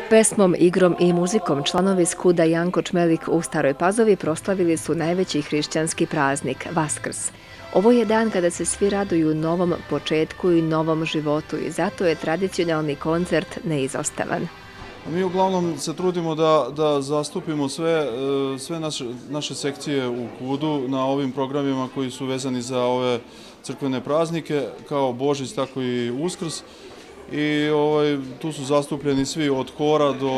Pesmom, igrom i muzikom članovi Skuda Janko Čmelik u Staroj Pazovi proslavili su najveći hrišćanski praznik, Vaskrs. Ovo je dan kada se svi raduju novom početku i novom životu i zato je tradicionalni koncert neizostavan. Mi uglavnom se trudimo da zastupimo sve naše sekcije u KUD-u na ovim programima koji su vezani za ove crkvene praznike, kao Božić, tako i Uskrs. I tu su zastupljeni svi od hora do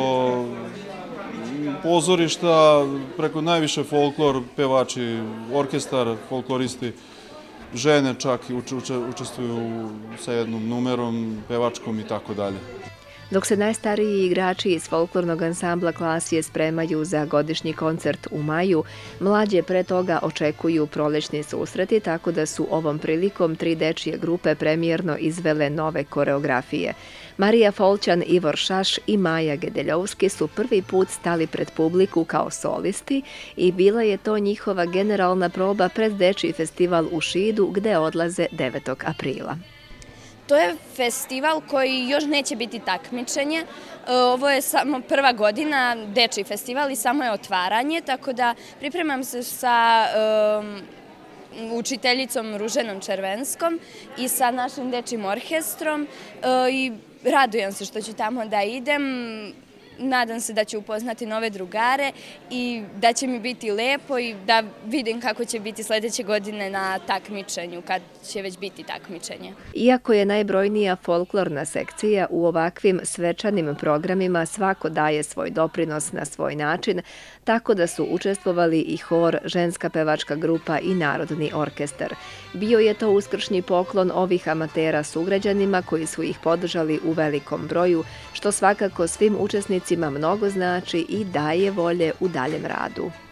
pozorišta, preko najviše folklor, pevači, orkestar, folkloristi, žene čak učestvuju sa jednom numerom, pevačkom i tako dalje. Dok se najstariji igrači iz folklornog ansambla Klasije spremaju za godišnji koncert u maju, mlađe pre toga očekuju prolećni susreti, tako da su ovom prilikom 3 dečije grupe premijerno izvele nove koreografije. Marija Folčan, Ivor Šaš i Maja Gedeljovski su prvi put stali pred publiku kao solisti i bila je to njihova generalna proba pred dečiji festival u Šidu gde odlaze 9. aprila. To je festival koji još neće biti takmičenje. Ovo je samo prva godina, dečiji festival i samo je otvaranje, tako da pripremam se sa učiteljicom Ruženom Červenskom i sa našim dečijim orkestrom i radujem se što ću tamo da idem. Nadam se da ću upoznati nove drugare i da će mi biti lepo i da vidim kako će biti sledeće godine na takmičenju, kad će već biti takmičenje. Iako je najbrojnija folklorna sekcija, u ovakvim svečanim programima svako daje svoj doprinos na svoj način, tako da su učestvovali i hor, ženska pevačka grupa i narodni orkestar. Bio je to uskršnji poklon ovih amatera sugrađanima koji su ih podržali u velikom broju, što svakako svim učesnicima mnogo znači i daje volje u daljem radu.